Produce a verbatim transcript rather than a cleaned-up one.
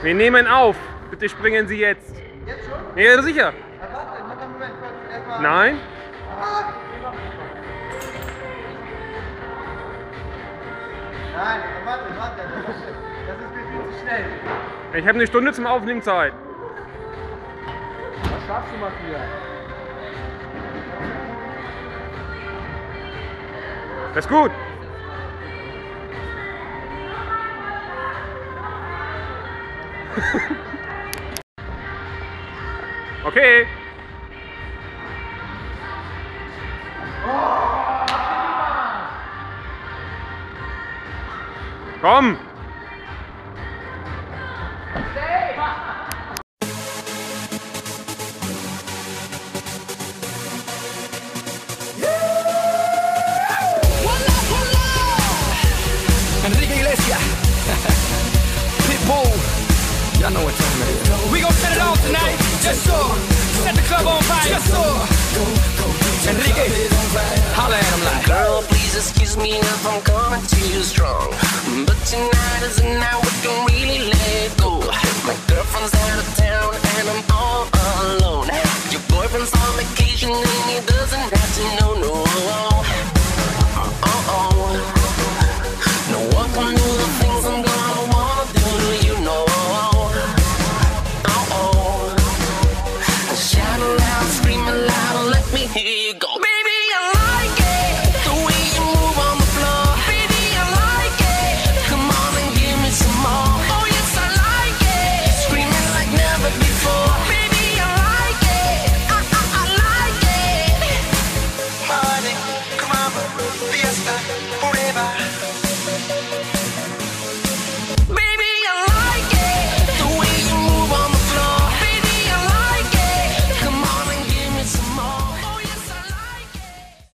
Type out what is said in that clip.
Wir nehmen auf. Bitte springen Sie jetzt. Jetzt schon? Ja, sicher. Ja, warte, noch einen Moment. Erstmal. Nein. Ah. Nein, warte, warte. Das ist mir viel zu schnell. Ich habe eine Stunde zum Aufnehmen Zeit. Was schaffst du, Matthias? Das ist gut. Okay. Komm. Enrique Iglesias, Pitbull, y'all know what time it is. We gon' set it off tonight, just so. Set the club on fire, just so. Enrique, holla at him like. Girl, please excuse me if I'm coming too strong, but tonight is the night we can really let go. My girlfriend's out of town and I'm all alone. Your boyfriend's on vacation and he doesn't have to know, no. Oh, oh. No one can do